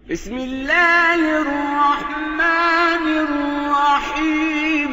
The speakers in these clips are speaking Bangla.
بسم الله الرحمن الرحيم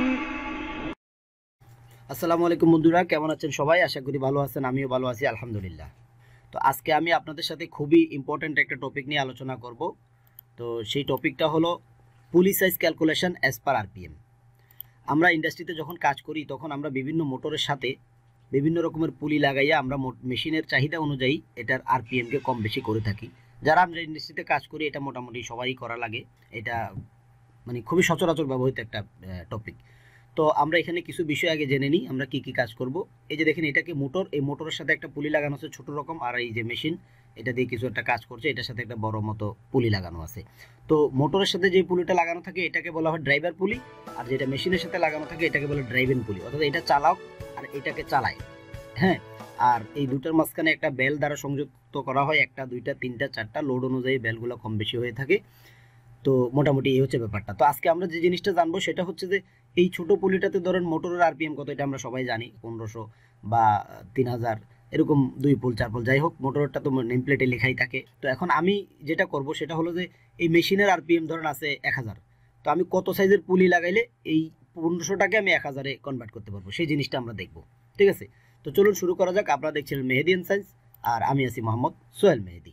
আসসালামু আলাইকুম বন্ধুরা, কেমন আছেন সবাই? আশা করি ভালো আছেন, আমিও ভালো আছি আলহামদুলিল্লাহ। তো আজকে আমি আপনাদের সাথে খুবই ইম্পর্টেন্ট একটা টপিক নিয়ে আলোচনা করব। তো সেই টপিকটা হলো pulley size calculation as per RPM. আমরা ইন্ডাস্ট্রিতে যখন কাজ করি তখন আমরা বিভিন্ন মোটরের সাথে বিভিন্ন রকমের পুলি লাগাইয়া আমরা মেশিনের চাহিদা অনুযায়ী এটার আরপিএমকে কম বেশি করে থাকি। যারা আমরা ইন্ডাস্ট্রিতে কাজ করি এটা মোটামুটি সবারই করা লাগে, এটা মানে খুবই সচরাচর ব্যবহৃত একটা টপিক। তো আমরা এখানে কিছু বিষয় আগে জেনে নিই আমরা কি কি কাজ করব। এই যে দেখেন, এটাকে মোটর, এই মোটরের সাথে একটা পুলি লাগানো আছে ছোট রকম, আর এই যে মেশিন এটা দিয়ে কিছু একটা কাজ করছে, এটার সাথে একটা বড় মতো পুলি লাগানো আছে। তো মোটরের সাথে যে পুলিটা লাগানো থাকে এটাকে বলা হয় ড্রাইভার পুলি, আর যেটা মেশিনের সাথে লাগানো থাকে এটাকে বলে ড্রাইভিং পুলি, অর্থাৎ এটা চালাও আর এটাকে চালায়। হ্যাঁ, আর এই দুটার মাঝখানে একটা বেল দ্বারা সংযুক্ত করা হয়, একটা দুইটা তিনটা চারটা লোড অনুযায়ী বেলগুলো কম বেশি হয়ে থাকে। তো মোটামুটি এই হচ্ছে ব্যাপারটা। তো আজকে আমরা যে জিনিসটা জানবো সেটা হচ্ছে যে এই ছোট পুলিটাতে ধরেন মোটরের আরপিএম কত, এটা আমরা সবাই জানি 1500 বা 3000 এরকম, 2 পুল 4 পুল, যাই হোক মোটরটা তো নেম প্লেটে লেখাই থাকে। তো এখন আমি যেটা করব সেটা হলো যে এই মেশিনের আরপিএম ধরেন আছে 1000, তো আমি কত সাইজের পুলি লাগাইলে এই 1500টাকে আমি 1000-এ কনভার্ট করতে পারবো সেই জিনিসটা আমরা দেখব, ঠিক আছে? তো চলুন শুরু করা যাক। আপনারা দেখছিলেন মেহেদি সায়েন্স আর আমি আছি মোহাম্মদ সোহেল মেহেদি।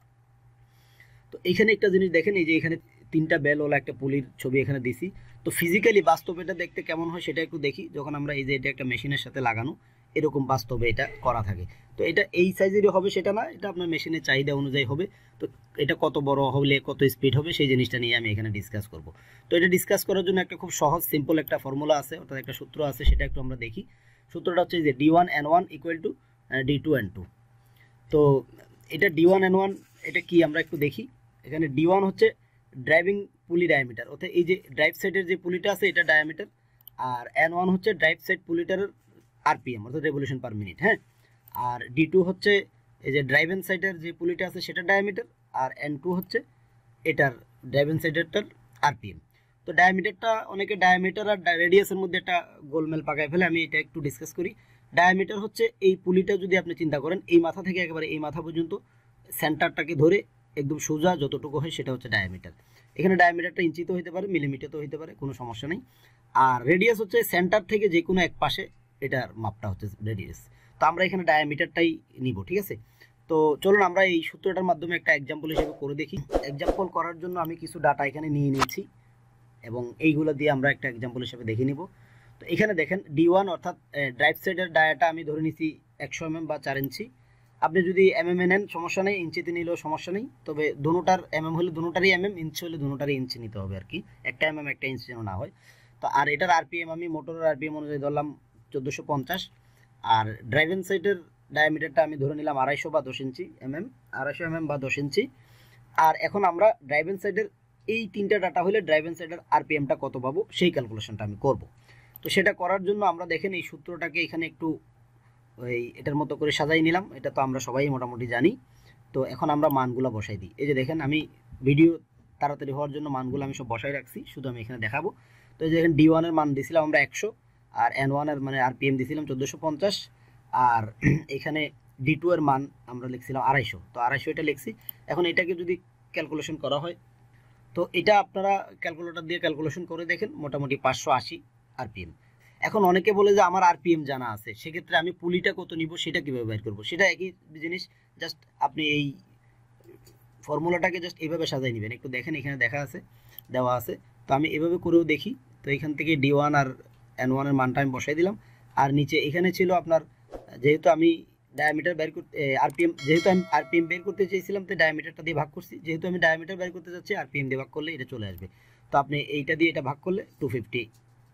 তো এখানে একটা জিনিস দেখেন, এই যে এখানে 3টা বেল ওলা একটা পুলির ছবি এখানে দিছি। তো ফিজিক্যালি বাস্তবে এটা দেখতে কেমন হয় সেটা একটু দেখি। যখন আমরা এই যে এটা একটা মেশিনের সাথে লাগানো, এরকম বাস্তবে এটা করা থাকে। তো এটা এই সাইজেরই হবে সেটা না, এটা আপনার মেশিনের চাহিদা অনুযায়ী হবে। তো এটা কত বড় হলে কত স্পিড হবে সেই জিনিসটা নিয়ে আমি এখানে ডিসকাস করব। তো এটা ডিসকাস করার জন্য একটা খুব সহজ সিম্পল একটা ফর্মুলা আছে, অর্থাৎ একটা সূত্র আছে, সেটা একটু আমরা দেখি। সূত্রটা হচ্ছে যে d1n1 = d2n2। তো এটা d1n1 এটা কি আমরা একটু দেখি। এখানে d1 হচ্ছে ড্রাইভিং পুলি ডায়ামিটার, অর্থাৎ এই যে ড্রাইভ সাইডের যে পুলিটা আছে এটা ডায়ামিটার, আর n1 হচ্ছে ড্রাইভ সাইড পুলিটার আরপিএম অর্থাৎ রেভলিউশন পার মিনিট। হ্যাঁ, আর d2 হচ্ছে এই যে ড্রাইভিং সাইডের যে পুলিটা আছে সেটা ডায়ামিটার, আর n2 হচ্ছে এটার ড্রাইভিং সাইডেরটার আরপিএম। তো ডায়ামিটারটা অনেকে ডায়ামিটার আর রেডিয়াসের মধ্যে একটা গোলমেল পাকায় ফেলে, আমি এটা একটু ডিসকাস করি। ডায়ামিটার হচ্ছে এই পুলিটা যদি আপনি চিন্তা করেন এই মাথা থেকে একেবারে এই মাথা পর্যন্ত সেন্টারটাকে ধরে একদম সোজা যতটুকু হয় সেটা হচ্ছে ডায়ামিটার। এখানে ডায়ামিটারটা ইঞ্চিতে হইতে পারে, মিলিমিটারতে হইতে পারে, কোনো সমস্যা নেই। আর রেডিয়াস হচ্ছে সেন্টার থেকে যে কোনো এক পাশে এটার মাপটা হচ্ছে রেডিয়াস। তো আমরা এখানে ডায়ামিটারটাই নিব, ঠিক আছে? তো চলুন আমরা এই সূত্রটার মাধ্যমে একটা এক্সাম্পল হিসেবে করে দেখি। এক্সাম্পল করার জন্য আমি কিছু ডাটা এখানে নিয়ে নিয়েছি এবং এইগুলো দিয়ে আমরা একটা এক্সাম্পল হিসেবে দেখে নিব। তো এখানে দেখেন d1 অর্থাৎ ড্রাইভ সাইডের ডায়াটা আমি ধরে নিছি 100 mm বা 4 ইঞ্চি। আপনি যদি mm এ নেন সমস্যা নেই, ইঞ্চিতে নিলেও সমস্যা নেই, তবে দুটোটার mm হলে দুটোটারই mm, ইঞ্চি হলে দুটোটারই ইঞ্চি নিতে হবে আর কি, একটা mm একটা ইঞ্চি যেন না হয়। তো আর এটার আরপিএম আমি মোটরের আরপিএম অনুযায়ী ধরলাম 1450, আর ড্রাইভিং সাইডের ডায়ামিটারটা আমি ধরে নিলাম 250 বা 10 ইঞ্চি mm, 250 mm বা 10 ইঞ্চি। আর এখন আমরা ড্রাইভিং সাইডের এই 3টা ডাটা হলে ড্রাইভিং সাইডের আরপিএমটা কত পাবো সেই ক্যালকুলেশনটা আমি করব। তো সেটা করার জন্য আমরা দেখেন এই সূত্রটাকে এখানে একটু ওই এটার মতো করে সাজাই নিলাম, এটা তো আমরা সবাই মোটামুটি জানি। তো এখন আমরা মানগুলো বসাই দিই। এই যে দেখেন, আমি ভিডিও তাড়াতাড়ি হওয়ার জন্য মানগুলো আমি সব বসাই রাখছি, শুধু আমি এখানে দেখাবো। তো এই যে দেখেন d1 এর মান দিয়েছিলাম আমরা 100, আর n1 এর মানে আরপিএম দিয়েছিলাম 1450, আর এখানে d2 এর মান আমরা লিখছিলাম 250। তো 250 এটা লিখছি। এখন এটাকে যদি ক্যালকুলেশন করা হয়, তো এটা আপনারা ক্যালকুলেটর দিয়ে ক্যালকুলেশন করে দেখেন, মোটামুটি 580 আরপিএম। এখন অনেকে বলে যে আমার আরপিএম জানা আছে, সেক্ষেত্রে আমি পুলিটা কত নিব সেটা কীভাবে বের করবো? সেটা একই জিনিস, জাস্ট আপনি এই ফর্মুলাটাকে জাস্ট এইভাবে সাজাই নেবেন। একটু দেখেন এখানে দেওয়া আছে। তো আমি এভাবে করেও দেখি। তো এখান থেকে d1 আর n1 এর মানটা আমি বসাই দিলাম, আর নিচে এখানে ছিল আপনার, যেহেতু আমি ডায়ামিটার বের করতে আরপিএম, যেহেতু আমি আরপিএম বের করতে চেয়েছিলাম তো ডায়ামিটারটা দিয়ে ভাগ করছি, যেহেতু আমি ডায়ামিটার বের করতে যাচ্ছি আরপিএম দিয়ে ভাগ করলে এটা চলে আসবে। তো আপনি এইটা দিয়ে এটা ভাগ করলে 250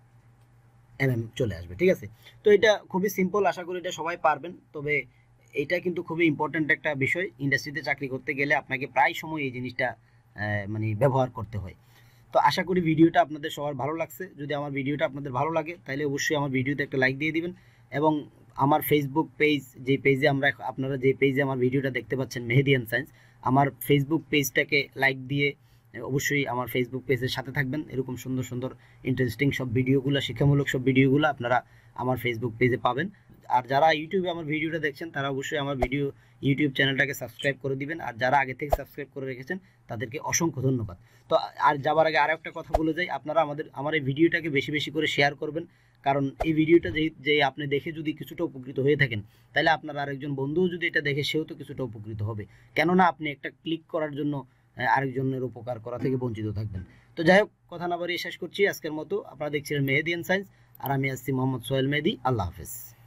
mm চলে আসবে, ঠিক আছে? তো এটা খুবই সিম্পল, আশা করি এটা সবাই পারবেন। তবে এটা কিন্তু খুবই ইম্পর্ট্যান্ট একটা বিষয়, ইন্ডাস্ট্রিতে চাকরি করতে গেলে আপনাকে প্রায় সময় এই জিনিসটা মানে ব্যবহার করতে হয়। তো আশা করি ভিডিওটা আপনাদের সবার ভালো লাগছে। যদি আমার ভিডিওটা আপনাদের ভালো লাগে তাহলে অবশ্যই আমার ভিডিওতে একটা লাইক দিয়ে দিবেন, এবং আমার ফেসবুক পেজ, যে পেজে আপনারা যে পেজে আমার ভিডিওটা দেখতে পাচ্ছেন মেহেদি সায়েন্স, আমার ফেসবুক পেজটাকে লাইক দিয়ে অবশ্যই আমার ফেসবুক পেজের সাথে থাকবেন। এরকম সুন্দর সুন্দর ইন্টারেস্টিং সব ভিডিওগুলো, শিক্ষামূলক সব ভিডিওগুলো আপনারা আমার ফেসবুক পেজে পাবেন। আর যারা ইউটিউবে আমার ভিডিওটা দেখছেন তারা অবশ্যই আমার ইউটিউব চ্যানেলটাকে সাবস্ক্রাইব করে দিবেন, আর যারা আগে থেকে সাবস্ক্রাইব করে রেখেছেন তাদেরকে অসংখ্য ধন্যবাদ। তো আর যাবার আগে আরও একটা কথা বলে যাই, আপনারা আমার এই ভিডিওটাকে বেশি বেশি করে শেয়ার করবেন, কারণ এই ভিডিওটা যে আপনি দেখে যদি কিছুটা উপকৃত হয়ে থাকেন, তাহলে আপনার আরেকজন বন্ধুও যদি এটা দেখে সেও তো কিছুটা উপকৃত হবে। কেননা আপনি একটা ক্লিক করার জন্য আরেকজনের উপকার করা থেকে বঞ্চিত থাকবেন। তো যাই হোক, কথা না বাড়িয়ে শেষ করছি আজকের মতো। আপনারা দেখছিলেন মেহেদি এন্ড সায়েন্স, আর আমি আসছি মোহাম্মদ সোহেল মেহেদি। আল্লাহ হাফেজ।